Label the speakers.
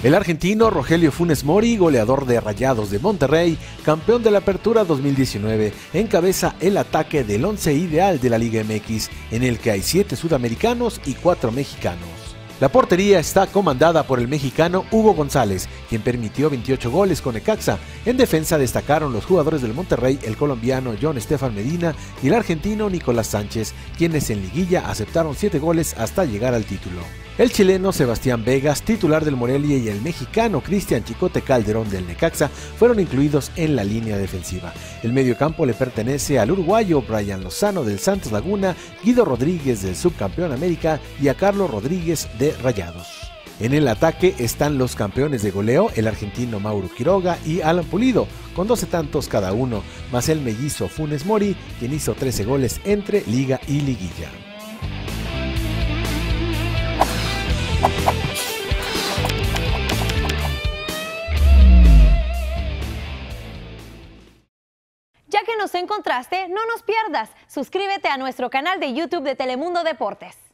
Speaker 1: El argentino Rogelio Funes Mori, goleador de Rayados de Monterrey, campeón de la Apertura 2019, encabeza el ataque del once ideal de la Liga MX, en el que hay 7 sudamericanos y 4 mexicanos. La portería está comandada por el mexicano Hugo González, quien permitió 28 goles con Necaxa. En defensa destacaron los jugadores del Monterrey, el colombiano John Estefan Medina y el argentino Nicolás Sánchez, quienes en liguilla aceptaron 7 goles hasta llegar al título. El chileno Sebastián Vegas, titular del Morelia, y el mexicano Cristian Chicote Calderón del Necaxa fueron incluidos en la línea defensiva. El mediocampo le pertenece al uruguayo Brian Lozano del Santos Laguna, Guido Rodríguez del subcampeón América y a Carlos Rodríguez de Rayados. En el ataque están los campeones de goleo, el argentino Mauro Quiroga y Alan Pulido, con 12 tantos cada uno, más el mellizo Funes Mori, quien hizo 13 goles entre liga y liguilla.
Speaker 2: Ya que nos encontraste, no nos pierdas. Suscríbete a nuestro canal de YouTube de Telemundo Deportes.